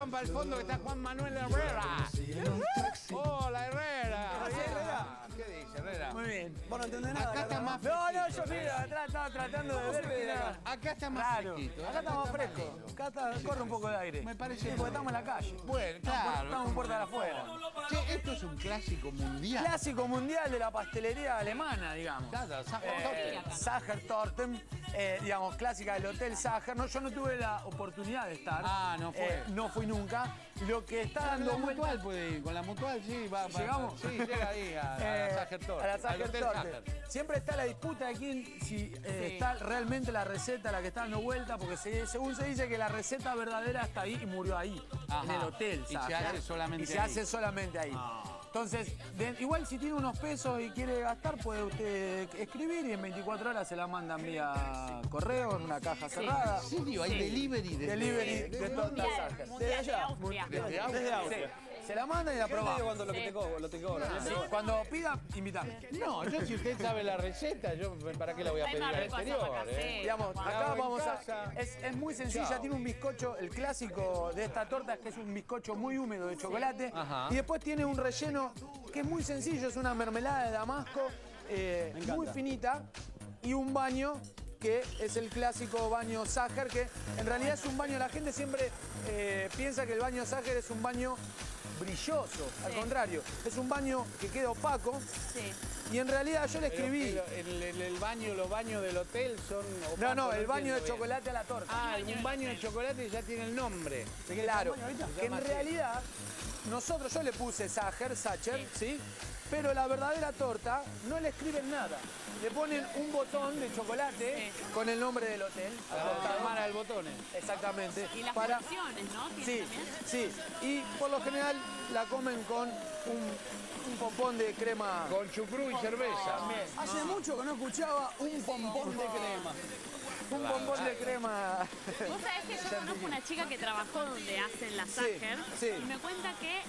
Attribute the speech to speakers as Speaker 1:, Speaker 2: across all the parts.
Speaker 1: atención para el fondo que está Juan Manuel Herrera. Hola, Herrera. ¿Qué dice, Herrera?
Speaker 2: Muy bien.
Speaker 3: Vos no entendés nada.
Speaker 1: Acá está más
Speaker 2: No, yo mira, atrás estaba tratando de ver que era...
Speaker 1: Acá está más fresquito.
Speaker 2: Acá está más fresco. Acá corre un poco de aire.
Speaker 1: Me parece
Speaker 2: Sí, porque estamos en la calle.
Speaker 1: Bueno, claro.
Speaker 2: Estamos en puerta de afuera.
Speaker 1: Che, esto es un clásico mundial.
Speaker 2: Clásico mundial de la pastelería alemana, digamos.
Speaker 1: Claro, Sachertorte.
Speaker 2: Sachertorte, digamos, clásica del Hotel Sacher. No, yo no tuve la oportunidad de estar.
Speaker 1: Ah, no fue.
Speaker 2: No fui nunca. Lo que está dando
Speaker 1: Con la
Speaker 2: vuelta...
Speaker 1: mutual puede ir, con la mutual sí, va.
Speaker 2: ¿Llegamos?
Speaker 1: Sí, llega ahí a la Sachertorte.
Speaker 2: A la
Speaker 1: al Hotel
Speaker 2: Sachertorte.
Speaker 1: Sacher.
Speaker 2: Siempre está la disputa de quién, si está realmente la receta la que está dando vuelta, porque según se dice que la receta verdadera está ahí y murió ahí,
Speaker 1: Ajá.
Speaker 2: en el hotel.
Speaker 1: Y se hace solamente
Speaker 2: Y se
Speaker 1: ahí.
Speaker 2: hace solamente ahí. Entonces, igual si tiene unos pesos y quiere gastar, puede usted escribir y en 24 horas se la mandan vía correo, en una caja cerrada.
Speaker 1: ¿En serio? ¿Hay delivery de
Speaker 2: Delivery de torta Sacher.
Speaker 4: Mundial de Austria.
Speaker 1: Desde Austria.
Speaker 3: Desde Austria.
Speaker 2: Se la manda y la
Speaker 3: ¿Qué te digo
Speaker 2: probamos.
Speaker 3: cuando lo que te cobro? Lo te cobro.
Speaker 2: Sí, cuando pida, invítame.
Speaker 1: No, yo si usted sabe la receta, yo ¿para qué la voy a
Speaker 4: Hay
Speaker 1: pedir
Speaker 4: más
Speaker 1: al
Speaker 4: rico
Speaker 1: exterior?
Speaker 4: asado casero.
Speaker 2: Digamos,
Speaker 4: Juan.
Speaker 2: acá
Speaker 1: Hago en
Speaker 2: vamos
Speaker 1: casa.
Speaker 2: a... Es muy sencilla,
Speaker 1: Chao.
Speaker 2: tiene un bizcocho, el clásico de esta torta es que es un bizcocho muy húmedo de chocolate.
Speaker 1: Ajá.
Speaker 2: Y después tiene un relleno que es muy sencillo, es una mermelada de damasco
Speaker 3: encanta.
Speaker 2: muy finita y un baño que es el clásico baño Sacher, que en realidad es un baño, la gente siempre piensa que el baño Sacher es un baño brilloso, al contrario, es un baño que queda opaco
Speaker 4: Sí.
Speaker 2: y en realidad yo le escribí...
Speaker 1: El baño, los baños del hotel son opacos,
Speaker 2: No, el baño
Speaker 1: entiendo
Speaker 2: de
Speaker 1: bien.
Speaker 2: chocolate a la torta.
Speaker 1: Ah, un baño de chocolate ya tiene el nombre.
Speaker 2: Claro, que en
Speaker 1: llama así.
Speaker 2: realidad yo le puse Sacher, ¿sí? Pero la verdadera torta no le escriben nada. Le ponen un botón de chocolate con el nombre del hotel.
Speaker 1: Para armar al botones.
Speaker 2: Exactamente.
Speaker 4: Y las
Speaker 2: para...
Speaker 4: porciones, ¿no? ¿Tiene
Speaker 2: Sí,
Speaker 4: también?
Speaker 2: sí. Y por lo general la comen con un pompón de crema.
Speaker 1: Con chucrú y cerveza.
Speaker 3: Hace mucho que no escuchaba un pompón de crema.
Speaker 2: Un bombón de crema.
Speaker 4: Vos sabés que yo conozco una chica que trabajó donde hacen la Sacher
Speaker 2: sí.
Speaker 4: y me cuenta que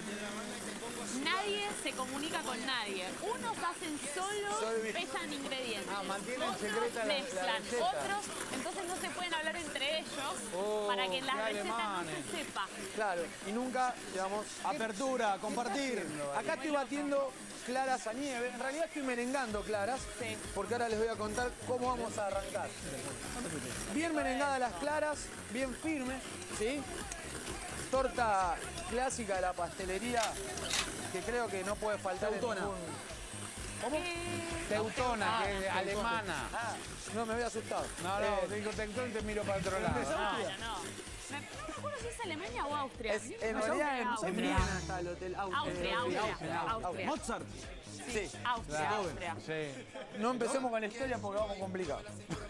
Speaker 4: nadie se comunica con nadie. Unos hacen solo, pesan ingredientes.
Speaker 1: Ah, mantienen
Speaker 4: otros
Speaker 1: secreta la
Speaker 4: mezclan,
Speaker 1: receta.
Speaker 4: otros entonces no se pueden hablar entre ellos para que la
Speaker 1: qué
Speaker 4: receta no
Speaker 1: alemanes.
Speaker 4: se sepa.
Speaker 2: Claro, y nunca, digamos,
Speaker 3: Apertura, compartir.
Speaker 2: acá estoy batiendo claras a nieve. En realidad estoy merengando claras,
Speaker 4: Sí.
Speaker 2: porque ahora les voy a contar cómo vamos a arrancar. Bien merengadas las claras, bien firme, ¿sí? Torta clásica de la pastelería, que creo que no puede faltar
Speaker 3: Teutona.
Speaker 2: en ningún... ¿Cómo?
Speaker 1: Teutona, que es alemana.
Speaker 2: Ah, no, me había asustado.
Speaker 1: No, digo Teutona y te miro para otro lado.
Speaker 4: No. ¿Te juro si es Alemania o Austria?
Speaker 2: En realidad en
Speaker 4: Austria.
Speaker 2: Viena está el hotel
Speaker 4: Austria.
Speaker 3: Mozart.
Speaker 2: Sí.
Speaker 4: Austria.
Speaker 1: Sí.
Speaker 2: No empecemos con la historia porque vamos complicados.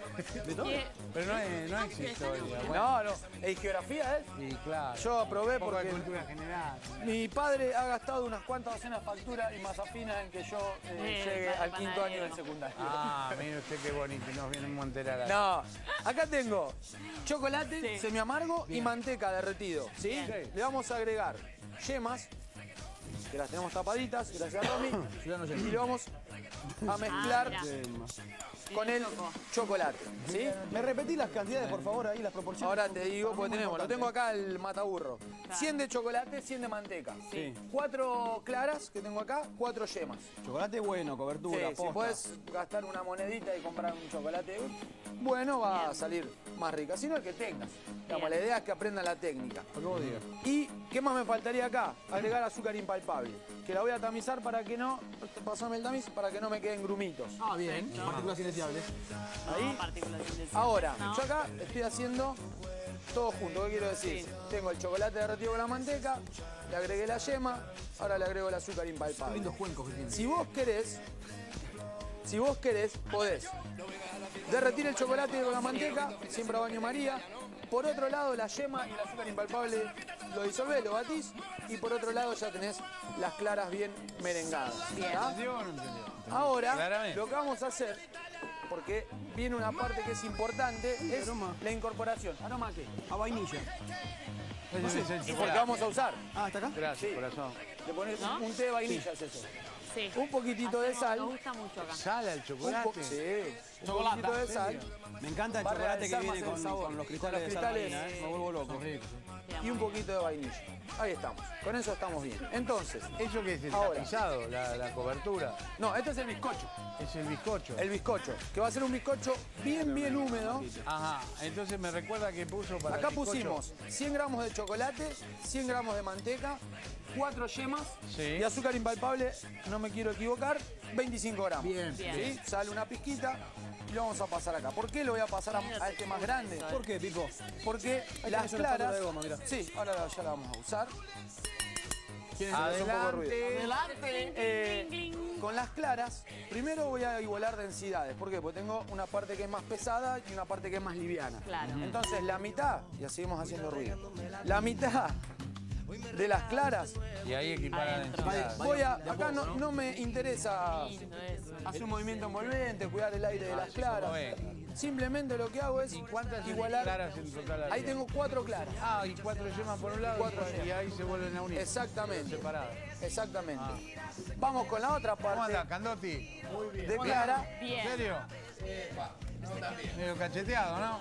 Speaker 1: Pero no es historia.
Speaker 2: No, ¿es geografía es?
Speaker 1: Sí, claro.
Speaker 2: Yo aprobé
Speaker 1: Un poco de
Speaker 2: porque
Speaker 1: cultura general.
Speaker 2: mi padre ha gastado unas cuantas docenas de facturas y más afinas en que yo llegue
Speaker 4: para
Speaker 2: al
Speaker 4: el
Speaker 2: quinto año
Speaker 4: panadero.
Speaker 2: del secundario.
Speaker 1: Ah, mire usted qué bonito, nos vienen a enterar ahí.
Speaker 2: No, acá tengo chocolate semi amargo y manteca derretido, ¿sí? Le vamos a agregar yemas, que las tenemos tapaditas, gracias a Romy, y le vamos a mezclar
Speaker 4: Mira.
Speaker 2: con el chocolate, ¿sí?
Speaker 3: ¿Me repetís las cantidades, por favor, ahí, las proporciones?
Speaker 2: Ahora te digo, porque lo tengo acá el mataburro. 100 de chocolate, 100 de manteca.
Speaker 3: Sí.
Speaker 2: 4 claras que tengo acá, 4 yemas.
Speaker 3: Chocolate bueno, cobertura,
Speaker 2: Sí, si
Speaker 3: posta.
Speaker 2: puedes gastar una monedita y comprar un chocolate bueno, va a salir más rica. Si no, el que tengas. Digamos, la idea es que aprendan la técnica.
Speaker 3: Lo que vos digas.
Speaker 2: ¿Y qué más me faltaría acá? Agregar azúcar impalpable. Que la voy a tamizar para que no... Pasame el tamiz para que no me queden grumitos.
Speaker 3: Ah, bien. Partículas indeseables.
Speaker 2: Ahí. Ahora, yo acá estoy haciendo todo junto. ¿Qué quiero decir? Tengo el chocolate derretido con la manteca, le agregué la yema, ahora le agrego el azúcar
Speaker 3: Qué
Speaker 2: impalpable.
Speaker 3: lindos cuencos que tiene.
Speaker 2: Si vos querés, podés derretir el chocolate con la manteca, siempre a baño María. Por otro lado, la yema y el azúcar impalpable lo disolvés, lo batís. Y por otro lado ya tenés las claras bien merengadas. ¿tá?
Speaker 1: ¿Entendió o no entendió?
Speaker 2: Ahora,
Speaker 1: Claramente.
Speaker 2: lo que vamos a hacer, porque viene una parte que es importante, es
Speaker 3: aroma.
Speaker 2: la incorporación. ¿Aroma a qué?
Speaker 3: A vainilla.
Speaker 1: Ese es el
Speaker 2: Porque
Speaker 1: chocolate.
Speaker 2: vamos a usar.
Speaker 3: Ah, ¿está acá?
Speaker 1: Gracias,
Speaker 2: Sí.
Speaker 1: corazón.
Speaker 2: Le pones
Speaker 4: ¿No?
Speaker 2: un té de vainilla, es eso.
Speaker 4: Sí.
Speaker 2: Un poquitito de sal.
Speaker 4: Nos gusta mucho acá.
Speaker 1: ¿Sale al
Speaker 2: Un
Speaker 1: chocolate?
Speaker 2: sí. Un
Speaker 3: Chocolate.
Speaker 2: poquitito de sal.
Speaker 3: Me encanta el
Speaker 2: Va a
Speaker 3: chocolate que
Speaker 2: realzar
Speaker 3: viene
Speaker 2: más el
Speaker 3: con
Speaker 2: sabor.
Speaker 3: los
Speaker 2: Con
Speaker 3: cristales
Speaker 2: los
Speaker 3: de sal
Speaker 2: cristales.
Speaker 3: marina, Me vuelvo loco.
Speaker 4: Queda
Speaker 2: y un poquito de vainilla. Ahí estamos, con eso estamos bien. Entonces,
Speaker 1: ¿Eso qué es? ¿El
Speaker 2: ahora.
Speaker 1: tapizado? ¿La cobertura?
Speaker 2: No, este es el bizcocho.
Speaker 1: Es el bizcocho.
Speaker 2: El bizcocho, que va a ser un bizcocho bien húmedo.
Speaker 1: Ajá, entonces me recuerda que puso para
Speaker 2: Acá
Speaker 1: el bizcocho.
Speaker 2: pusimos 100 gramos de chocolate, 100 gramos de manteca, 4 yemas
Speaker 1: Sí.
Speaker 2: y azúcar impalpable, no me quiero equivocar, 25 gramos.
Speaker 3: Bien.
Speaker 2: ¿Sí? Sale una pizquita y lo vamos a pasar acá. ¿Por qué lo voy a pasar a este más grande?
Speaker 3: ¿Por qué, Pipo?
Speaker 2: Porque
Speaker 3: Ahí
Speaker 2: las
Speaker 3: tenés una espátula
Speaker 2: claras...
Speaker 3: de goma, mirá.
Speaker 2: Sí, ahora ya la vamos a usar. Tiene que hacer un poco de ruido.
Speaker 1: Adelante.
Speaker 2: Con las claras, primero voy a igualar densidades. ¿Por qué? Porque tengo una parte que es más pesada y una parte que es más liviana.
Speaker 4: Claro.
Speaker 2: Entonces, la mitad, y así seguimos haciendo ruido, la mitad de las claras,
Speaker 1: Y ahí equipara la
Speaker 4: Adentro.
Speaker 1: densidad.
Speaker 2: voy a... Acá no me interesa
Speaker 4: Lindo eso.
Speaker 2: hacer un movimiento envolvente, cuidar el aire de las claras.
Speaker 1: Bueno.
Speaker 2: Simplemente lo que hago es
Speaker 1: ¿Cuántas
Speaker 2: igualar...
Speaker 1: claras en total había?
Speaker 2: Ahí tengo 4 claras.
Speaker 1: Ah, y 4 yemas por un lado
Speaker 2: 4
Speaker 1: y ahí se vuelven a unir.
Speaker 2: Exactamente.
Speaker 1: Separadas.
Speaker 2: Exactamente. Vamos con la otra
Speaker 1: ¿Cómo
Speaker 2: parte
Speaker 1: anda, Candotti?
Speaker 2: de clara.
Speaker 1: ¿En
Speaker 4: Bien.
Speaker 1: serio? Medio cacheteado, ¿no?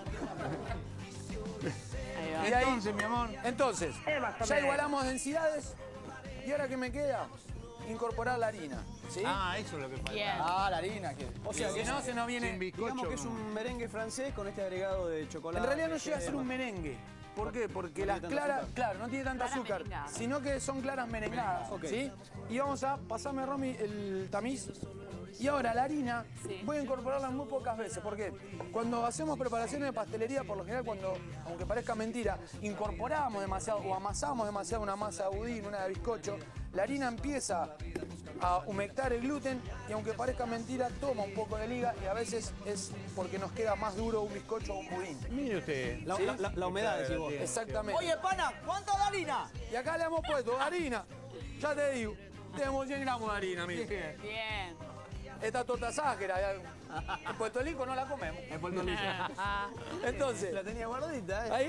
Speaker 4: Ahí va.
Speaker 2: Y ahí-
Speaker 1: Entonces, mi amor.
Speaker 2: Entonces, ya igualamos densidades y ahora que me queda, incorporar la harina. ¿Sí?
Speaker 1: Ah, eso es lo que falta.
Speaker 4: Bien.
Speaker 3: Ah, la harina.
Speaker 2: O sea, que no se nos viene...
Speaker 1: Sin bizcocho.
Speaker 3: Digamos que es un merengue francés con este agregado de chocolate.
Speaker 2: En realidad no llega a ser un merengue. ¿Por qué? Porque las
Speaker 3: tiene tanta
Speaker 2: claras,
Speaker 3: azúcar.
Speaker 2: claro, no tiene tanta
Speaker 4: Clara
Speaker 2: azúcar,
Speaker 4: merengada.
Speaker 2: sino que son claras merengadas,
Speaker 3: Ok.
Speaker 2: ¿sí? Y vamos a pasarme, Romy, el tamiz. Y ahora la harina
Speaker 4: Sí.
Speaker 2: voy a incorporarla muy pocas veces. ¿Por qué? Cuando hacemos preparaciones de pastelería, por lo general, cuando, aunque parezca mentira, incorporamos demasiado o amasamos demasiado una masa de budín, una de bizcocho, la harina empieza a humectar el gluten y aunque parezca mentira, toma un poco de liga y a veces es porque nos queda más duro un bizcocho o un budín.
Speaker 1: Mire usted.
Speaker 3: La humedad, decís vos.
Speaker 2: Exactamente.
Speaker 3: Oye, pana, ¿cuánto de harina?
Speaker 2: Y acá le hemos puesto harina. Ya te digo, tenemos 100 gramos de harina, mira.
Speaker 4: Bien.
Speaker 2: Esta torta sájera, en Puerto Rico no la comemos.
Speaker 3: En Puerto Rico.
Speaker 2: Entonces,
Speaker 3: La tenía guardadita, ¿eh?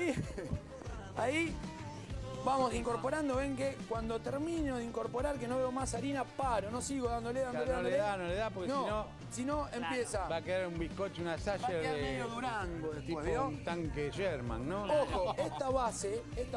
Speaker 2: ahí vamos incorporando. Ven que cuando termino de incorporar, que no veo más harina, paro, no sigo dándole.
Speaker 1: No le da, porque
Speaker 2: si no empieza.
Speaker 1: va a quedar un bizcocho, una
Speaker 2: Va a
Speaker 1: salle
Speaker 2: quedar
Speaker 1: de
Speaker 2: medio Durango después,
Speaker 1: tipo
Speaker 2: ¿vio?
Speaker 1: un tanque Sherman, ¿no?
Speaker 2: Ojo, esta base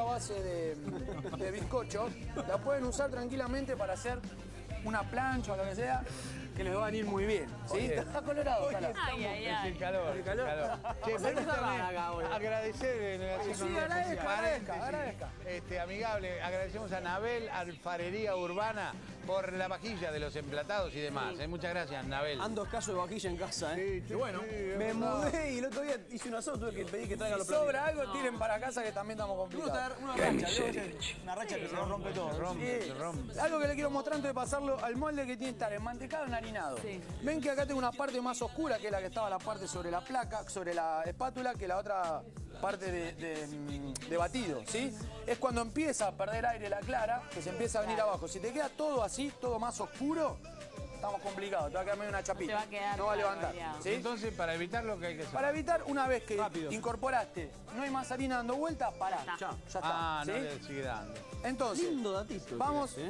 Speaker 2: de bizcocho la pueden usar tranquilamente para hacer una plancha o lo que sea, que les va a venir muy bien. ¿Sí?
Speaker 1: Oye.
Speaker 2: Está colorado. Ojalá.
Speaker 4: Ay, ay,
Speaker 1: Es
Speaker 4: ay.
Speaker 1: el calor.
Speaker 2: El calor.
Speaker 1: Che,
Speaker 2: Vamos a
Speaker 1: permítame
Speaker 3: acá, boludo.
Speaker 1: agradecer,
Speaker 2: Sí, agradezca.
Speaker 1: Amigable, agradecemos a Nabel Alfarería Urbana por la vajilla de los emplatados y demás. Muchas gracias, Nabel.
Speaker 3: Ando escaso de vajilla en casa, ¿eh?
Speaker 1: Sí, bueno,
Speaker 3: Me mudé y el otro día hice un asado, tuve que pedir que traiga
Speaker 2: Si
Speaker 3: los platos.
Speaker 2: sobra algo, tiren para casa que también estamos complicados.
Speaker 3: Una racha, una racha que se nos rompe todo.
Speaker 1: se rompe, se rompe.
Speaker 2: Algo que le quiero mostrar antes de pasarlo al molde que tiene que estar enmantecado enharinado.
Speaker 4: Sí.
Speaker 2: Ven que acá tengo una parte más oscura, que es la que estaba la parte sobre la placa, sobre la espátula, que la otra parte de batido, ¿sí? Es cuando empieza a perder aire la clara, que se empieza a venir abajo. Si te queda todo así, todo más oscuro, estamos complicados. Te va a quedar medio una chapita.
Speaker 4: Te va a quedar
Speaker 2: no va a
Speaker 4: claro,
Speaker 2: levantar.
Speaker 4: variado.
Speaker 2: ¿Sí?
Speaker 1: Entonces, para evitar lo que hay que hacer.
Speaker 2: Para evitar, una vez que
Speaker 3: Rápido.
Speaker 2: incorporaste, no hay más harina dando vueltas, pará. Ya está.
Speaker 1: Ah, no
Speaker 2: ¿sí?
Speaker 1: le sigue dando.
Speaker 2: Entonces,
Speaker 3: Lindo datito.
Speaker 2: vamos
Speaker 3: ¿eh?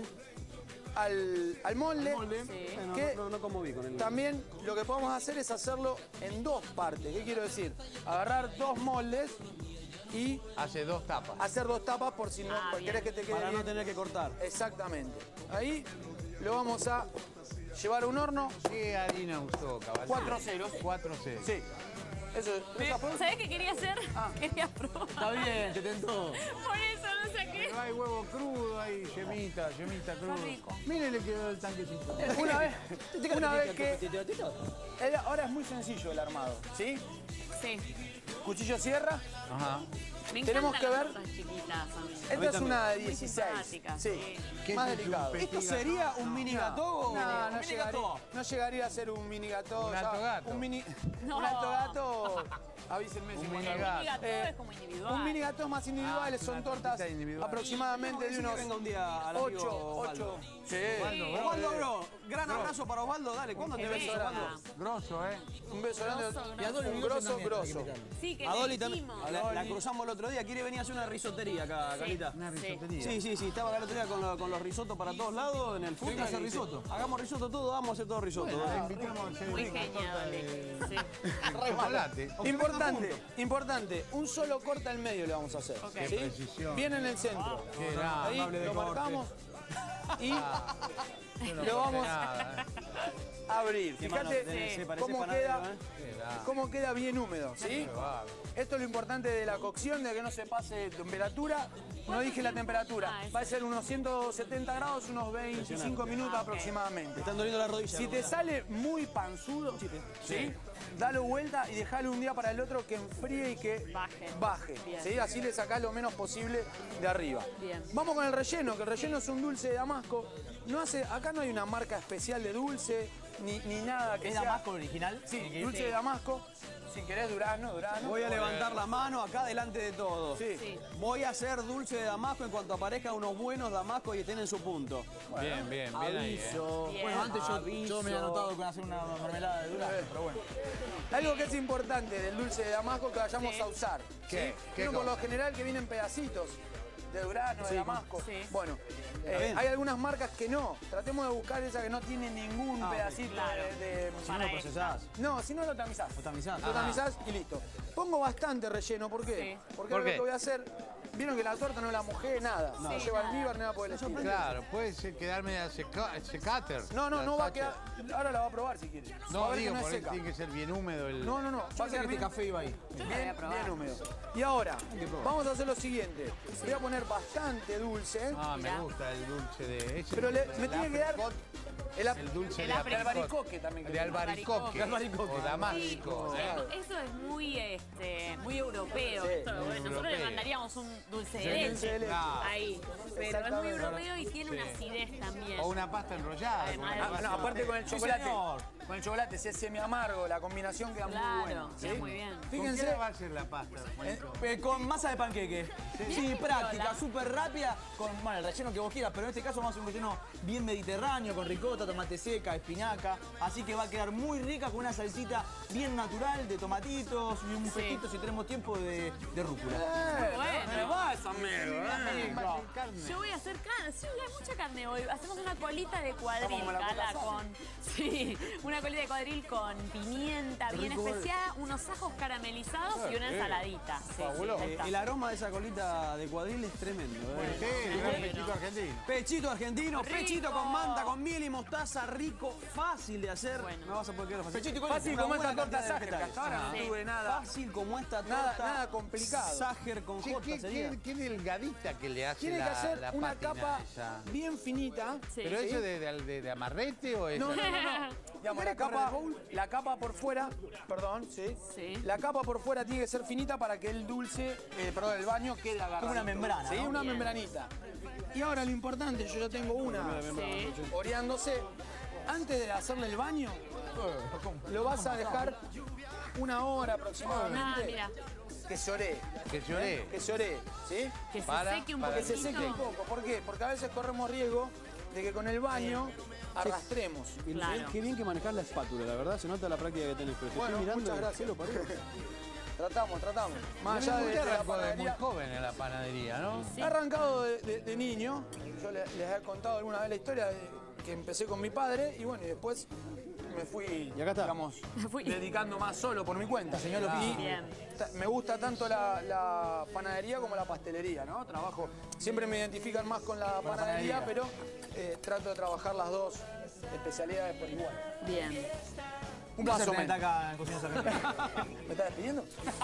Speaker 2: al molde.
Speaker 4: Sí.
Speaker 3: Bueno,
Speaker 2: que
Speaker 3: no conmoví con el...
Speaker 2: también lo que podemos hacer es hacerlo en 2 partes. ¿Qué quiero decir? Agarrar 2 moldes y
Speaker 1: Hace 2 tapas.
Speaker 2: hacer 2 tapas por si no
Speaker 4: bien.
Speaker 2: querés que te quede
Speaker 3: Para no
Speaker 2: bien.
Speaker 3: tener que cortar.
Speaker 2: Exactamente. Ahí lo vamos a llevar a un horno.
Speaker 1: ¿Qué harina usó, caballero?
Speaker 2: 4 ceros.
Speaker 1: 4 ceros.
Speaker 2: Sí. Eso, esa fue.
Speaker 4: ¿Sabés qué quería hacer? Quería probar.
Speaker 3: Está bien, te tentó.
Speaker 4: Por eso no saqué.
Speaker 1: Pero hay huevo crudo, hay yemita crudo.
Speaker 4: rico.
Speaker 1: Mire, le quedó el tanquecito.
Speaker 2: Una vez que. Ahora es muy sencillo el armado. ¿Sí?
Speaker 4: Sí.
Speaker 2: Cuchillo sierra.
Speaker 1: Ajá.
Speaker 4: Me
Speaker 2: Tenemos
Speaker 4: encantan
Speaker 2: que
Speaker 4: las
Speaker 2: ver-
Speaker 4: tortas chiquitas a mí.
Speaker 2: Esta es una de
Speaker 4: Muy
Speaker 2: 16.
Speaker 4: simpáticas,
Speaker 2: Sí.
Speaker 4: sí.
Speaker 1: ¿Qué
Speaker 2: Más
Speaker 1: es un
Speaker 2: delicado.
Speaker 1: petit
Speaker 3: ¿Esto sería un mini gato?
Speaker 2: No, no
Speaker 3: mini
Speaker 2: llegaría,
Speaker 3: gato.
Speaker 2: no llegaría a ser un mini gato.
Speaker 1: Un
Speaker 2: ya,
Speaker 1: alto gato.
Speaker 2: Un mini.
Speaker 4: No.
Speaker 2: Un alto gato. Avísenme si
Speaker 1: Un
Speaker 2: me
Speaker 1: mini
Speaker 2: equivoco.
Speaker 1: gato.
Speaker 4: El gato
Speaker 2: Eh,
Speaker 4: es como individual.
Speaker 2: Un mini gato más individuales,
Speaker 1: Ah,
Speaker 2: son
Speaker 1: una
Speaker 2: tortas
Speaker 1: tortita individual.
Speaker 2: aproximadamente de
Speaker 3: Que
Speaker 2: unos
Speaker 3: venga un día al amigo
Speaker 2: 8.
Speaker 3: Osvaldo.
Speaker 2: Sí.
Speaker 3: Osvaldo, bro. Gran abrazo para Osvaldo. Dale, ¿cuándo te
Speaker 4: Que
Speaker 3: ves,
Speaker 4: venga.
Speaker 3: Osvaldo?
Speaker 1: Grosso, ¿eh?
Speaker 2: Un beso grande.
Speaker 4: Grosso,
Speaker 3: Y a Dolly
Speaker 2: Un
Speaker 3: Wilson
Speaker 2: grosso,
Speaker 3: también,
Speaker 2: grosso.
Speaker 4: Sí, que
Speaker 3: A
Speaker 4: le
Speaker 3: Dolly también.
Speaker 4: hicimos.
Speaker 3: La cruzamos el otro día. Quiere venir a hacer una risotería acá,
Speaker 4: Sí.
Speaker 3: Carlita.
Speaker 1: Una
Speaker 4: Sí.
Speaker 1: risotería.
Speaker 3: Sí. Estaba acá el otro día con los risotos para todos lados en el food.
Speaker 5: Venga a hacer risotto.
Speaker 3: Hagamos risotto todo, vamos a hacer todo risotto.
Speaker 1: La invitamos a hacer
Speaker 4: Muy
Speaker 1: una
Speaker 4: genial,
Speaker 1: torta
Speaker 4: Dolly.
Speaker 1: de
Speaker 4: Sí.
Speaker 1: chocolate.
Speaker 2: Importante. Importante. Un solo corte al medio le vamos a hacer.
Speaker 4: Ok.
Speaker 2: ¿Sí?
Speaker 1: Precisión.
Speaker 2: Bien en el centro.
Speaker 1: Qué grande.
Speaker 2: Ahí
Speaker 3: amable de
Speaker 2: lo
Speaker 3: corte.
Speaker 2: marcamos y
Speaker 1: Yo no
Speaker 2: lo vamos
Speaker 1: nada,
Speaker 2: a abrir.
Speaker 3: Qué mano,
Speaker 2: Fíjate
Speaker 3: sí, parece
Speaker 2: cómo
Speaker 3: panadero,
Speaker 2: queda,
Speaker 1: Qué grande.
Speaker 2: cómo queda bien húmedo. ¿Sí?
Speaker 1: Qué bárbaro.
Speaker 2: Esto es lo importante de la cocción, de que no se pase de temperatura. No dije la temperatura. Va a ser unos 170 grados, unos 25 minutos aproximadamente.
Speaker 3: Te están doliendo las rodillas.
Speaker 2: Si te sale muy panzudo, ¿sí? Dalo vuelta y dejalo un día para el otro que enfríe y que
Speaker 4: Baje. Bien.
Speaker 2: ¿sí? Así le sacás lo menos posible de arriba.
Speaker 4: Bien.
Speaker 2: Vamos con el relleno, que el relleno es un dulce de Damasco. Acá no hay una marca especial de dulce, ni nada que
Speaker 3: ¿Es
Speaker 2: sea...
Speaker 3: Damasco original?
Speaker 2: Sí, dulce de Damasco. Si querés durazno.
Speaker 3: Voy a levantar la mano acá delante de todos.
Speaker 2: Sí.
Speaker 3: Voy a hacer dulce de Damasco en cuanto aparezcan unos buenos Damascos y estén en su punto.
Speaker 1: Bien, bien ahí.
Speaker 3: Aviso.
Speaker 4: Bien.
Speaker 3: Bueno, antes yo me había anotado con hacer una mermelada de durazno, pero bueno.
Speaker 2: Algo que es importante del dulce de Damasco que vayamos a usar.
Speaker 1: ¿Qué?
Speaker 2: ¿Sí?
Speaker 1: ¿Qué
Speaker 2: Uno por
Speaker 1: cosa?
Speaker 2: lo general que vienen pedacitos de durazno, de Damasco.
Speaker 4: Sí.
Speaker 2: Bueno,
Speaker 3: bien.
Speaker 2: hay algunas marcas que no. Tratemos de buscar esa que no tiene ningún pedacito
Speaker 4: claro.
Speaker 2: de...
Speaker 3: Si no lo procesás.
Speaker 2: No, si no lo tamizás.
Speaker 3: Lo tamizás.
Speaker 2: Lo tamizás y listo. Pongo bastante relleno, ¿por qué?
Speaker 4: Sí.
Speaker 2: Porque
Speaker 1: ¿Por
Speaker 2: ahora
Speaker 1: qué?
Speaker 2: lo que voy a hacer, vieron que la torta no la mojé, nada. No lleva almíbar, nada por el estilo.
Speaker 1: Claro, puede ser quedarme a secater.
Speaker 2: No, no va a
Speaker 1: Tacha.
Speaker 2: quedar... Ahora la va a probar si quiere. Va a
Speaker 1: No,
Speaker 2: ver que
Speaker 1: digo,
Speaker 2: no es
Speaker 1: por eso
Speaker 2: seca.
Speaker 1: tiene que ser bien húmedo el...
Speaker 2: No, va a quedar bien.
Speaker 3: café iba ahí.
Speaker 2: Bien húmedo. Y ahora, vamos a hacer lo siguiente. Voy a poner bastante dulce,
Speaker 1: Ah, me gusta el dulce de... ese-
Speaker 2: pero me tiene que dar
Speaker 1: El dulce
Speaker 4: El
Speaker 1: de
Speaker 2: albaricoque también.
Speaker 1: De albaricoque.
Speaker 3: Albaricoque.
Speaker 1: O damasco.
Speaker 4: Eso es muy europeo.
Speaker 2: Sí,
Speaker 4: Esto, bueno, nosotros le
Speaker 1: europeo.
Speaker 4: mandaríamos un dulce de
Speaker 2: Sí,
Speaker 4: leche.
Speaker 2: dulce de leche.
Speaker 4: Ahí. Pero es muy
Speaker 2: Exactamente.
Speaker 4: europeo y tiene una acidez también.
Speaker 1: O una pasta enrollada.
Speaker 4: Además
Speaker 1: con
Speaker 4: de-
Speaker 1: una
Speaker 2: No, aparte con el
Speaker 3: Sí,
Speaker 2: chocolate.
Speaker 3: señor.
Speaker 2: Con el chocolate, si es semi amargo, la combinación queda muy
Speaker 4: Claro,
Speaker 2: buena.
Speaker 4: queda muy bien.
Speaker 1: ¿Con qué
Speaker 2: Fíjense,
Speaker 1: la va a hacer la pasta, Juanito?
Speaker 3: Con masa de panqueque. Sí, práctica,
Speaker 4: Viola.
Speaker 3: súper rápida, con bueno, el relleno que vos quieras, pero en este caso vamos a hacer un relleno bien mediterráneo, con ricota, tomate seca, espinaca, así que va a quedar muy rica con una salsita bien natural de tomatitos y un pestito si tenemos tiempo de rúcula.
Speaker 4: Bueno.
Speaker 3: vas, amigo,
Speaker 4: Yo voy a hacer carne, sí, hay mucha carne hoy. Hacemos una colita de cuadril,
Speaker 2: como la
Speaker 4: Cala,
Speaker 2: puta
Speaker 4: con... Sí, una colita de cuadril con pimienta bien especiada, unos ajos caramelizados y una ensaladita. Sí,
Speaker 1: Fabuloso.
Speaker 4: ya está.
Speaker 3: El aroma de esa colita de cuadril es tremendo.
Speaker 1: Sí, el pechito argentino.
Speaker 3: Pechito argentino,
Speaker 4: Rico.
Speaker 3: pechito con manta, con miel y mostaza, rico, fácil de hacer.
Speaker 4: Bueno.
Speaker 3: No vas a poder creerlo fácil. Pechito
Speaker 2: fácil
Speaker 3: una
Speaker 2: como
Speaker 3: buena
Speaker 2: esta torta
Speaker 3: cantidad de
Speaker 2: Sacher, que
Speaker 3: vegetales.
Speaker 2: hasta ahora no
Speaker 4: Sí.
Speaker 2: tuve nada.
Speaker 3: Fácil como esta torta.
Speaker 2: Nada complicado.
Speaker 3: Sacher con
Speaker 1: Che,
Speaker 3: J sería.
Speaker 1: qué delgadita que le hace
Speaker 2: Tiene que hacer
Speaker 1: la
Speaker 2: una
Speaker 1: pátina
Speaker 2: capa
Speaker 1: esa.
Speaker 2: bien finita.
Speaker 4: Sí.
Speaker 1: ¿Pero eso de amarrete o es...?
Speaker 2: No. Digamos, la capa por fuera, perdón, sí.
Speaker 4: Sí.
Speaker 2: La capa por fuera tiene que ser finita para que el dulce, el baño quede agarrado.
Speaker 3: Como una membrana,
Speaker 2: Sí,
Speaker 3: ¿no?
Speaker 2: una
Speaker 4: Bien.
Speaker 2: membranita. Y ahora lo importante, yo ya tengo una
Speaker 4: Sí.
Speaker 2: oreándose. Antes de hacerle el baño, lo vas a dejar una hora
Speaker 4: Ah,
Speaker 2: aproximadamente
Speaker 4: mira,
Speaker 2: que se oree.
Speaker 1: Que lloré.
Speaker 2: Que se oree, ¿sí?
Speaker 4: que se
Speaker 1: Para-
Speaker 4: seque un
Speaker 1: para-
Speaker 2: Que
Speaker 4: poquito.
Speaker 2: se seque un poco. ¿Por qué? Porque a veces corremos riesgo de que con el baño arrastremos.
Speaker 4: Claro.
Speaker 3: Qué bien que manejar la espátula, la verdad, se nota la práctica que tenés. Pero te
Speaker 2: Bueno,
Speaker 3: estoy mirando
Speaker 2: muchas
Speaker 3: y
Speaker 2: gracias.
Speaker 3: cielo parió.
Speaker 2: Tratamos. Más allá de
Speaker 1: Usted
Speaker 2: la
Speaker 1: arrancó de muy
Speaker 2: panadería.
Speaker 1: joven en la panadería, ¿no?
Speaker 2: He arrancado de niño. Yo les he contado alguna vez la historia de que empecé con mi padre y bueno, y después me fui,
Speaker 3: Y acá está.
Speaker 2: digamos,
Speaker 4: fui.
Speaker 2: dedicando más solo por mi cuenta.
Speaker 3: Señor
Speaker 2: Y
Speaker 3: oficio.
Speaker 4: Bien.
Speaker 2: me gusta tanto la panadería como la pastelería, ¿no? Trabajo, siempre me identifican más con la panadería, pero trato de trabajar las dos especialidades por igual.
Speaker 4: Bien.
Speaker 3: Un
Speaker 2: Más
Speaker 3: placer
Speaker 2: o
Speaker 3: tenerte
Speaker 2: menos.
Speaker 3: acá en Cocinas Argentinas.
Speaker 2: ¿Me estás despidiendo?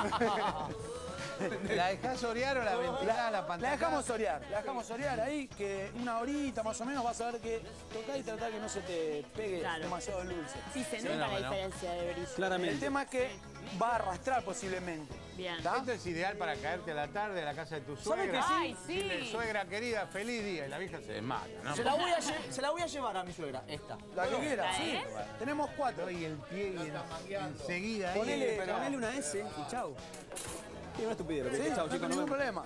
Speaker 1: ¿La dejás orear o la ventilás, la pantalla?
Speaker 2: La dejamos orear ahí, que una horita más o menos vas a ver que tocá y tratar que no se te pegue
Speaker 4: Claro.
Speaker 2: demasiado el dulce.
Speaker 4: Sí, se nota
Speaker 1: bueno,
Speaker 4: la
Speaker 1: bueno.
Speaker 4: diferencia de brillo.
Speaker 2: El
Speaker 3: Claramente.
Speaker 2: tema es que va a arrastrar posiblemente.
Speaker 4: Bien.
Speaker 2: ¿Está?
Speaker 1: Esto es ideal para caerte a la tarde a la casa de tu
Speaker 3: ¿Sabe
Speaker 1: suegra.
Speaker 3: que sí?
Speaker 4: Ay, sí.
Speaker 1: Dile, suegra querida, feliz día. Y la vieja se desmaya, ¿no?
Speaker 3: Se la voy a llevar a mi suegra, esta.
Speaker 2: La que quieras,
Speaker 4: ¿La
Speaker 2: sí.
Speaker 4: es?
Speaker 2: Tenemos 4.
Speaker 1: Y el pie y enseguida ahí.
Speaker 3: Ponele una S y chau. Sí, una estupidez. Lo que
Speaker 2: Sí,
Speaker 3: chau,
Speaker 2: no
Speaker 3: chicos,
Speaker 2: hay
Speaker 3: nos
Speaker 2: ningún
Speaker 3: vemos.
Speaker 2: problema.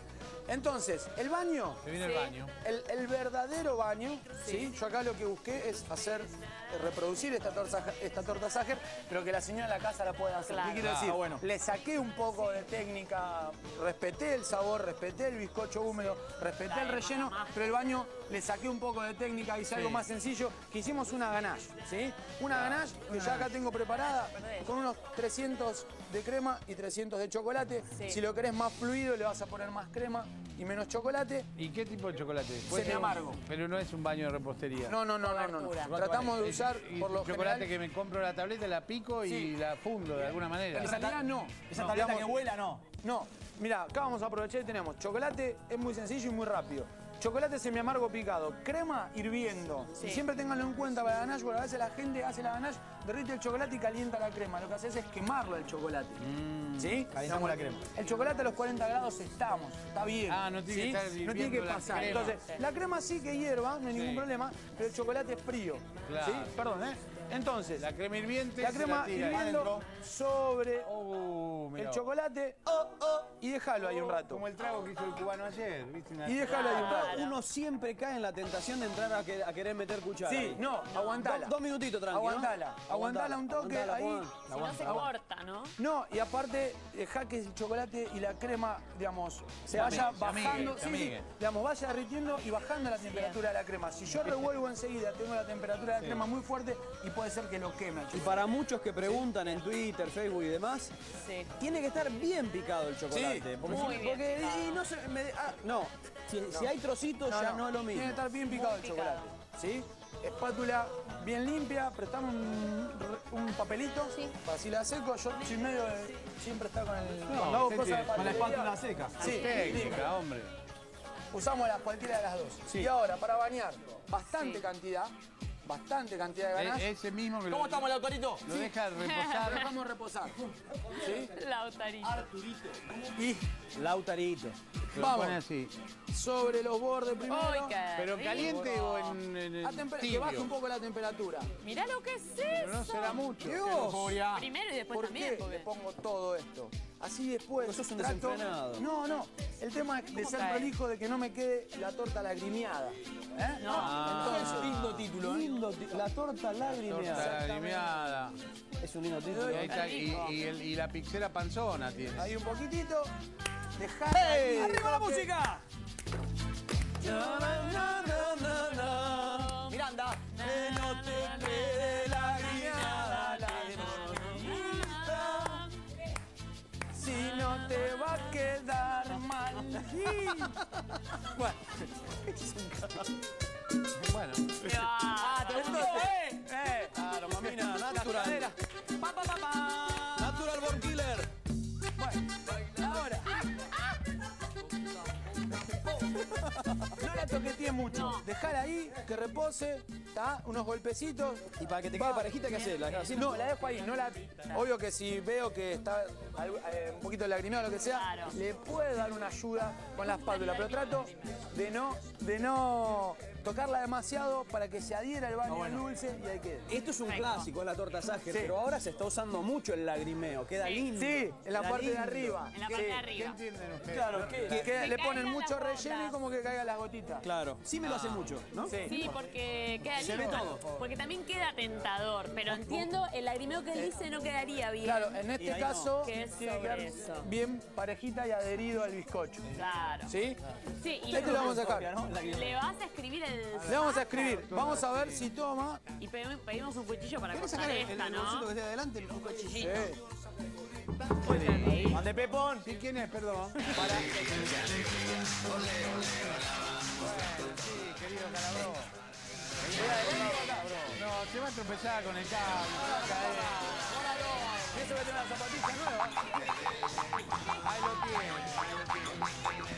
Speaker 2: Entonces, el baño,
Speaker 1: Se viene el baño.
Speaker 2: el verdadero baño, ¿sí? Yo acá lo que busqué es reproducir esta torta Sacher, pero que la señora de la casa la pueda hacer.
Speaker 4: Claro.
Speaker 2: ¿Qué quiero decir?
Speaker 3: bueno.
Speaker 2: Le saqué un poco de técnica, respeté el sabor, respeté el bizcocho húmedo, respeté el relleno, pero el baño le saqué un poco de técnica, hice algo más sencillo, que hicimos una ganache, ¿sí? Una ganache que ya acá tengo preparada con unos 300 de crema y 300 de chocolate.
Speaker 4: Sí.
Speaker 2: Si lo querés más fluido, le vas a poner más crema y menos chocolate.
Speaker 1: ¿Y qué tipo de chocolate? Puede
Speaker 2: Semi
Speaker 1: ser
Speaker 2: amargo.
Speaker 1: Pero no es un baño de repostería.
Speaker 2: No.
Speaker 4: Cobertura.
Speaker 2: Tratamos de usar
Speaker 1: Y
Speaker 2: por lo
Speaker 1: chocolate
Speaker 2: general...
Speaker 1: que me compro la tableta, la pico y
Speaker 2: Sí.
Speaker 1: la fundo de alguna manera.
Speaker 2: En realidad no.
Speaker 3: Esa
Speaker 2: No,
Speaker 3: tableta
Speaker 2: digamos,
Speaker 3: que vuela, no.
Speaker 2: No, mira, acá vamos a aprovechar y tenemos chocolate, es muy sencillo y muy rápido. Chocolate semiamargo picado, crema hirviendo.
Speaker 4: Sí.
Speaker 2: Y siempre ténganlo en cuenta para la ganache, porque a veces la gente hace la ganache, derrite el chocolate y calienta la crema. Lo que haces es quemarlo el chocolate. ¿Sí?
Speaker 3: Calentamos la crema.
Speaker 2: El chocolate a los 40 grados está bien.
Speaker 1: Ah, no tiene que estar
Speaker 2: No tiene que
Speaker 1: hirviendo la
Speaker 2: pasar.
Speaker 1: crema.
Speaker 2: Entonces, la crema sí que hierva, no hay ningún problema, pero el chocolate es frío.
Speaker 1: Claro.
Speaker 2: ¿Sí? Perdón, ¿eh? Entonces,
Speaker 1: La crema hirviente.
Speaker 2: la
Speaker 1: se
Speaker 2: crema
Speaker 1: tira
Speaker 2: hirviendo
Speaker 1: adentro.
Speaker 2: sobre
Speaker 1: Mirá
Speaker 2: el chocolate y déjalo ahí un rato.
Speaker 1: Como el trago que hizo el cubano ayer, ¿viste?
Speaker 2: Y déjalo ahí un rato.
Speaker 5: Uno siempre cae en la tentación de entrar a querer meter cuchara.
Speaker 2: Sí, no, aguantala.
Speaker 5: Dos minutitos, tranqui, ¿no?
Speaker 2: Aguantala un toque
Speaker 5: Aguantala,
Speaker 2: ahí.
Speaker 5: Juan.
Speaker 4: Si no se corta, ¿no?
Speaker 2: No, y aparte, deja que el chocolate y la crema, digamos, se vaya
Speaker 1: amigue,
Speaker 2: bajando.
Speaker 1: se amigue.
Speaker 2: Digamos, vaya derritiendo y bajando la temperatura de la crema. Si yo revuelvo enseguida, tengo la temperatura de la crema muy fuerte y puede ser que lo queme. el
Speaker 5: Y
Speaker 2: chocolate.
Speaker 5: para muchos que preguntan en Twitter, Facebook y demás,
Speaker 4: Sí.
Speaker 5: tiene que estar bien picado el chocolate.
Speaker 2: Sí,
Speaker 5: porque
Speaker 4: muy bien
Speaker 5: porque
Speaker 4: picado.
Speaker 5: y no se no, si hay trocitos ya no es lo mismo.
Speaker 2: Tiene que estar bien picado el
Speaker 4: Muy
Speaker 2: chocolate. ¿Sí? Espátula bien limpia, prestame un papelito
Speaker 4: Sí.
Speaker 2: para si la seco. Yo soy medio de siempre está con el.
Speaker 1: No,
Speaker 2: cuando hago
Speaker 1: usted
Speaker 2: cosas de
Speaker 1: tiene-
Speaker 3: Con la
Speaker 2: pastelería,
Speaker 3: espátula seca.
Speaker 2: Sí,
Speaker 1: Técnica, hombre.
Speaker 2: usamos cualquiera de las dos. Y ahora, para bañar, bastante cantidad de ganache.
Speaker 1: Ese mismo que
Speaker 3: ¿Cómo estamos, Lautarito?
Speaker 1: lo deja
Speaker 2: Lo
Speaker 1: reposar.
Speaker 2: dejamos reposar. ¿Sí?
Speaker 4: Lautarito.
Speaker 2: Y
Speaker 5: Lautarito.
Speaker 1: Lo
Speaker 2: vamos
Speaker 1: pone así.
Speaker 2: sobre los bordes primero.
Speaker 4: ¡Ay, qué
Speaker 1: ¿Pero
Speaker 4: rico!
Speaker 1: caliente o en
Speaker 2: A que baje un
Speaker 1: tibio?
Speaker 2: poco la temperatura.
Speaker 4: Mirá lo que es
Speaker 1: Pero no
Speaker 4: eso.
Speaker 1: será mucho.
Speaker 2: Dios.
Speaker 4: Primero y después
Speaker 2: ¿Por
Speaker 4: también.
Speaker 2: qué
Speaker 4: porque-
Speaker 2: le pongo todo esto? Así después.
Speaker 5: Vos sos un
Speaker 2: trato-
Speaker 5: desenfrenado.
Speaker 2: No. El tema es de
Speaker 4: ¿Cómo
Speaker 2: ser
Speaker 4: cae?
Speaker 2: prolijo, de que no me quede la torta lagrimeada. ¿Eh?
Speaker 4: No.
Speaker 2: Entonces,
Speaker 3: Lindo título, ¿eh?
Speaker 5: Lindo, la torta lagrimeada.
Speaker 1: Torta lagrimeada.
Speaker 5: Es un lindo título.
Speaker 1: Y, ahí está, y la pixera panzona tiene.
Speaker 2: ahí un poquitito. Dejar
Speaker 5: ¡Hey!
Speaker 2: ahí.
Speaker 3: ¡Arriba la música! Miranda.
Speaker 2: Que no te quede lagrimeada la si no te va a quedar mal. Bueno,
Speaker 1: Bueno,
Speaker 4: Qué va.
Speaker 3: ¿Te gustó?
Speaker 5: Claro, mamina,
Speaker 2: la
Speaker 5: natural.
Speaker 2: cadera.
Speaker 3: Pa, pa, pa, pa.
Speaker 5: Natural Born Killer.
Speaker 2: Bueno, ahora. No la toqueteé mucho.
Speaker 4: No.
Speaker 2: Dejar ahí, que repose, ¿tá? Unos golpecitos.
Speaker 5: Y para que te quede parejita, ¿qué haces? ¿La dejas así?
Speaker 2: No, la dejo ahí. Obvio que si veo que está un poquito lagrimeado o lo que sea,
Speaker 4: Claro.
Speaker 2: le puedo dar una ayuda con la espátula. Pero trato de no tocarla demasiado para que se adhiera el baño al dulce y ahí quede.
Speaker 5: Esto es un
Speaker 4: Perfecto.
Speaker 5: clásico, es la torta Sacher,
Speaker 2: Sí.
Speaker 5: pero ahora se está usando mucho el lagrimeo. Queda
Speaker 4: Sí.
Speaker 5: lindo.
Speaker 2: Sí, en la
Speaker 5: Queda
Speaker 2: parte de
Speaker 5: lindo.
Speaker 2: arriba.
Speaker 4: En la parte de
Speaker 2: Sí.
Speaker 1: ¿qué
Speaker 4: arriba.
Speaker 1: entienden ustedes?
Speaker 5: Claro,
Speaker 2: Que le
Speaker 4: Que
Speaker 2: ponen
Speaker 4: caigan
Speaker 2: mucho
Speaker 4: las
Speaker 2: relleno y
Speaker 4: gotas.
Speaker 2: como que caigan las gotitas.
Speaker 5: Claro. Sí me lo hace mucho, ¿no?
Speaker 2: Sí.
Speaker 4: Sí, porque queda
Speaker 5: Se ve
Speaker 4: lindo.
Speaker 5: todo.
Speaker 4: Porque también queda tentador. Pero entiendo, el lagrimeo que él dice no quedaría bien.
Speaker 2: Claro, en este
Speaker 5: ahí
Speaker 2: caso
Speaker 4: Que es
Speaker 2: tiene que quedar
Speaker 4: sobre eso.
Speaker 2: bien parejita y adherido al bizcocho.
Speaker 4: Claro.
Speaker 2: ¿Sí?
Speaker 4: Sí, y
Speaker 2: Este lo vamos a sacar.
Speaker 3: ¿no?
Speaker 4: le vas a escribir el.
Speaker 2: Le vamos a escribir. Vamos a ver si toma.
Speaker 4: Y pedimos un cuchillo para
Speaker 5: ¿Querés
Speaker 4: cortar
Speaker 5: sacar el
Speaker 4: esta,
Speaker 5: bolsito
Speaker 4: ¿no?
Speaker 5: que esté adelante?
Speaker 4: Un cuchillito.
Speaker 2: Sí.
Speaker 3: Mande Pepón.
Speaker 1: ¿Sí? ¿Quién es? Perdón. Sí, querido Calabró. No, se va a tropezar con el cable, se va a caer.
Speaker 2: Eso que tiene la zapatilla nueva.
Speaker 1: Ahí lo tiene.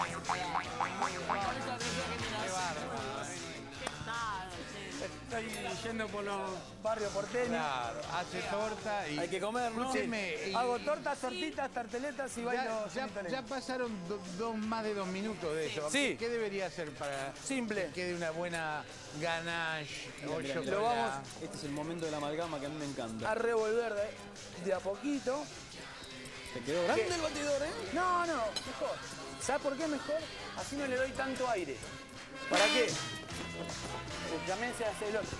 Speaker 1: Qué bárbaro.
Speaker 4: Claro, sí.
Speaker 2: Estoy yendo por los barrios porteños.
Speaker 1: Claro, hace torta y...
Speaker 5: Hay que comer, ¿no?
Speaker 1: Escúcheme, y-
Speaker 2: Hago tortas, tortitas, tarteletas y bailo
Speaker 1: ya pasaron más de 2 minutos de eso.
Speaker 2: Sí.
Speaker 1: ¿Qué debería hacer para
Speaker 2: Simple.
Speaker 1: que quede una buena ganache o
Speaker 5: Mira,
Speaker 1: chocolate?
Speaker 2: lo vamos
Speaker 5: Este es el momento de la amalgama que a mí me encanta.
Speaker 2: a revolver de a poquito.
Speaker 5: ¿Te quedó grande el batidor, eh?
Speaker 2: No, mejor. ¿Sabes por qué mejor? Así no le doy tanto aire. ¿Para qué? También se hace el otro.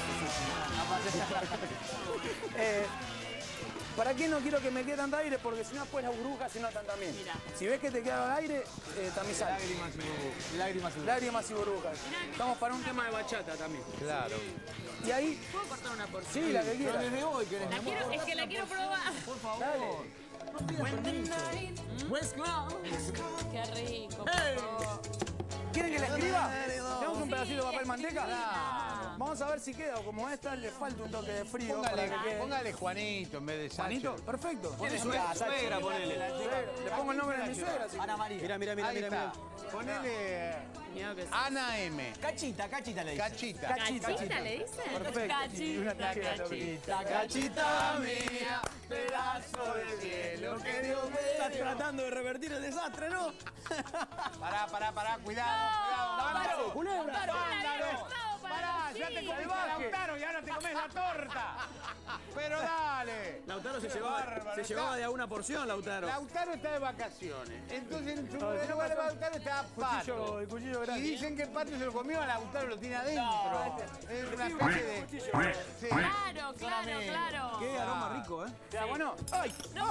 Speaker 2: ¿Para qué no quiero que me quede tanto aire? Porque si no después las burbujas se notan también.
Speaker 4: Mira.
Speaker 2: Si ves que te queda aire, también sale. Lágrimas y burbujas. Estamos para un tema de bachata también.
Speaker 1: Claro.
Speaker 2: Y ahí,
Speaker 4: ¿Puedo cortar una porción?
Speaker 2: sí, la que quieras.
Speaker 3: Desde hoy querés.
Speaker 4: La quiero, es que la quiero probar.
Speaker 3: Por favor.
Speaker 2: Dale.
Speaker 3: No pidas permiso. West Club.
Speaker 4: Qué rico.
Speaker 3: Hey.
Speaker 2: ¿Quieren que la escriba? ¿Tenemos un pedacito de papel manteca?
Speaker 1: Claro.
Speaker 2: Vamos a ver si queda. Como a esta le falta un toque de frío. para que quede.
Speaker 1: Póngale Juanito en vez de
Speaker 2: Juanito,
Speaker 1: Sánchez.
Speaker 2: perfecto.
Speaker 3: Tiene suegra, ponele.
Speaker 2: Le pongo el nombre de mi suegra. si
Speaker 3: Ana María.
Speaker 5: Mira,
Speaker 1: Ahí está. Ponele Ana M.
Speaker 3: Cachita le dice.
Speaker 1: Cachita.
Speaker 4: ¿Cachita le dicen?
Speaker 2: Perfecto. Y una
Speaker 4: Cachita,
Speaker 2: cachita.
Speaker 3: Cachita mía, pedazo de cielo que Dios me
Speaker 5: Estás tratando de revertir el desastre, ¿no?
Speaker 1: Pará, cuidado.
Speaker 4: Lautaro,
Speaker 5: Culebra.
Speaker 1: Pará, ya te comés Lautaro y ahora te comés la torta. Pero dale.
Speaker 5: Lautaro se
Speaker 1: Qué
Speaker 5: llevaba
Speaker 1: bárbaro,
Speaker 5: de a una porción, Lautaro.
Speaker 1: Lautaro está de vacaciones. Entonces en su lugar de Lautaro está Pato.
Speaker 2: El cuchillo
Speaker 1: Y
Speaker 2: grande.
Speaker 1: dicen que Pato se lo comió, a Lautaro lo tiene adentro. Es una especie de... Sí.
Speaker 4: Claro.
Speaker 5: Qué aroma rico, ¿eh?
Speaker 2: Ya, bueno. ¡Ay!
Speaker 4: No,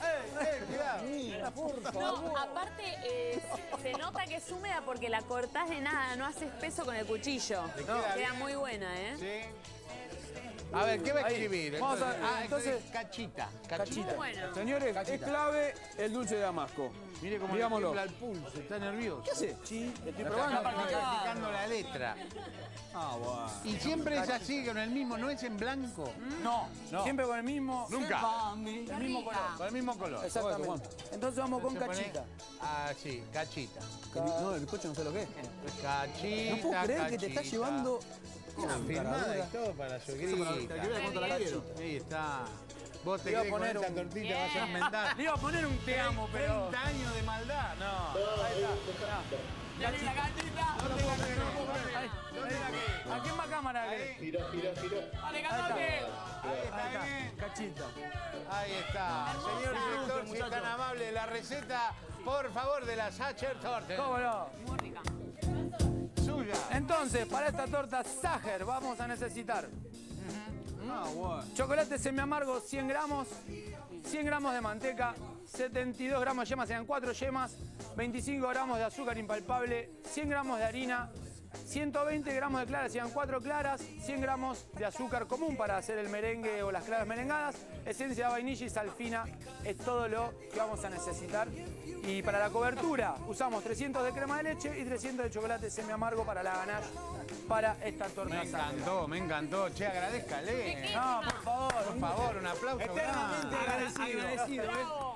Speaker 1: Cuidado.
Speaker 4: no, aparte se nota que es húmeda porque la cortás de nada, no haces peso con el cuchillo.
Speaker 1: queda
Speaker 4: Queda
Speaker 1: bien.
Speaker 4: muy buena, ¿eh?
Speaker 1: Sí. A ver, ¿qué va a
Speaker 2: Ahí.
Speaker 1: escribir?
Speaker 2: Vamos a-
Speaker 1: Entonces,
Speaker 2: entonces-
Speaker 1: cachita.
Speaker 2: Cachita.
Speaker 4: Muy bueno.
Speaker 2: Señores, es clave el dulce de Damasco.
Speaker 1: Mire cómo le
Speaker 2: Digámoslo.
Speaker 1: tiembla el pulso, está nervioso.
Speaker 2: ¿Qué hace? Sí, estoy
Speaker 1: Está
Speaker 2: probando.
Speaker 1: practicando la letra.
Speaker 5: Ah, bueno.
Speaker 1: Y siempre es así, con el mismo, no es en blanco.
Speaker 2: No, siempre con el mismo.
Speaker 1: Nunca.
Speaker 2: El mismo color.
Speaker 1: Con el mismo color.
Speaker 2: Exactamente. Entonces vamos con
Speaker 1: Se pone-
Speaker 2: cachita.
Speaker 1: Ah, sí, cachita.
Speaker 5: No, el bizcocho no sé lo que es.
Speaker 1: Cachita,
Speaker 5: No puedo creer que te estás
Speaker 1: cachita.
Speaker 5: llevando...
Speaker 1: Una firmada y todo para la suegrita.
Speaker 3: ¿Cuánto la quiero?
Speaker 1: Ahí está. Vos te
Speaker 2: Le iba a
Speaker 1: crees con
Speaker 2: poner
Speaker 1: esa
Speaker 2: un-
Speaker 1: tortita vas a inventar.
Speaker 2: Le iba a poner un te amo, pero.
Speaker 1: 30 años de maldad. No. Ahí está.
Speaker 4: La gatita.
Speaker 1: No te la crees, no te la crees. ¿Dónde la crees?
Speaker 2: ¿A quién va cámara?
Speaker 1: Ahí.
Speaker 4: Vale, cantate.
Speaker 1: Ahí está bien.
Speaker 2: Cachita.
Speaker 1: Ahí está. Señor director, si es tan amable, la receta, por favor, de la Sacher Torte.
Speaker 2: ¿Cómo no?
Speaker 4: Muy rica.
Speaker 1: Suya.
Speaker 2: Entonces, para esta torta Sacher vamos a necesitar
Speaker 5: Ah, bueno.
Speaker 2: chocolate semiamargo 100 gramos, 100 gramos de manteca, 72 gramos de yemas, sean 4 yemas, 25 gramos de azúcar impalpable, 100 gramos de harina, 120 gramos de claras, sean 4 claras, 100 gramos de azúcar común para hacer el merengue o las claras merengadas, esencia de vainilla y sal fina, es todo lo que vamos a necesitar. Y para la cobertura usamos 300 de crema de leche y 300 de chocolate semiamargo para la ganache para esta torta Sacher.
Speaker 1: Me encantó. Che, agradezcale.
Speaker 2: No, por favor.
Speaker 1: Por favor, un aplauso.
Speaker 5: Eternamente
Speaker 1: grande.
Speaker 5: agradecido.
Speaker 4: Bravo.